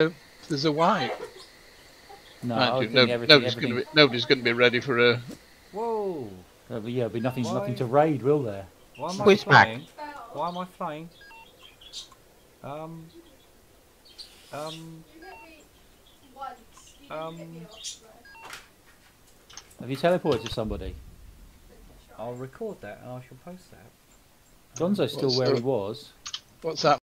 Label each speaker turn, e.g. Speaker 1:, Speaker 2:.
Speaker 1: There's a white.
Speaker 2: No, I was doing everything.
Speaker 1: Nobody's going to be ready for a.
Speaker 3: Whoa!
Speaker 2: But yeah, there'll be nothing to
Speaker 3: Why?
Speaker 2: raid, will there?
Speaker 3: Why am I
Speaker 4: Squish back.
Speaker 3: flying? Why am I flying? Um. Um.
Speaker 2: Have you teleported to somebody?
Speaker 3: I'll record that and I shall post that.
Speaker 2: Gonzo's still where he was.
Speaker 1: What's that?